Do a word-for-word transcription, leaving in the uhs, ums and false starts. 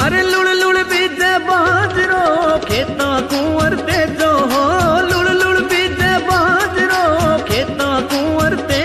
अरे लुड़ लुड़ बीजे बाजरो खेता कुंवर ते जो हो, लुड़ लुड़ बीजे बाजरो खेता कुंवर ते